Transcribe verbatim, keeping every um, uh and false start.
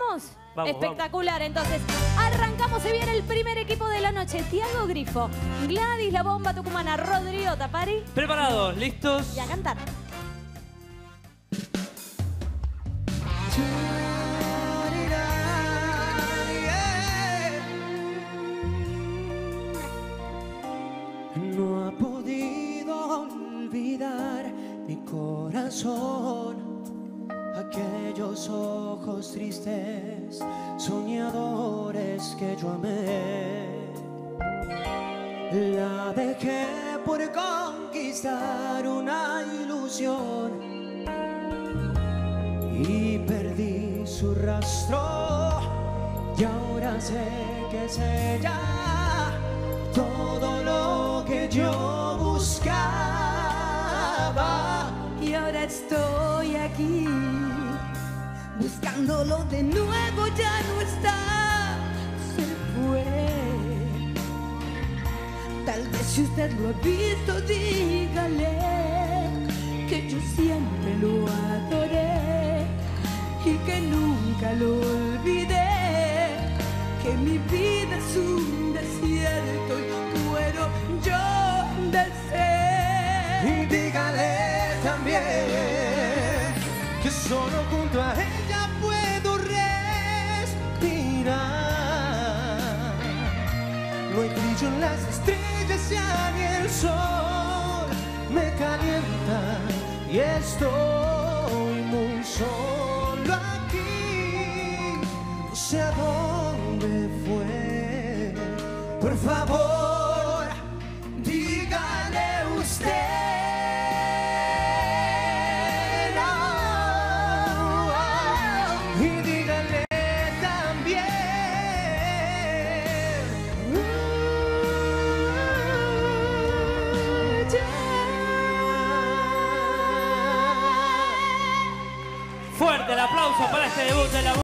¿Vamos? Vamos, Espectacular, vamos. Entonces, arrancamos, se viene el primer equipo de la noche. Tiago Grifo, Gladys La Bomba Tucumana, Rodrigo Tapari. Preparados, listos. Y a cantar. No ha podido olvidar mi corazón aquellos ojos tristes, soñadores que yo amé. La dejé por conquistar una ilusión y perdí su rastro, y ahora sé que es ella todo lo que yo buscaba. Y ahora estoy aquí, buscándolo de nuevo, ya no está, se fue. Tal vez si usted lo ha visto, dígale que yo siempre lo adoré y que nunca lo olvidé, que mi vida es un desierto y muero yo de sed. Y dígale también que solo junto a ella puedo respirar. No hay brillo en las estrellas, ya ni el sol me calienta y estoy muy solo aquí. No sé a dónde fue. Por favor, dígale usted. Fuerte el aplauso para este debut de la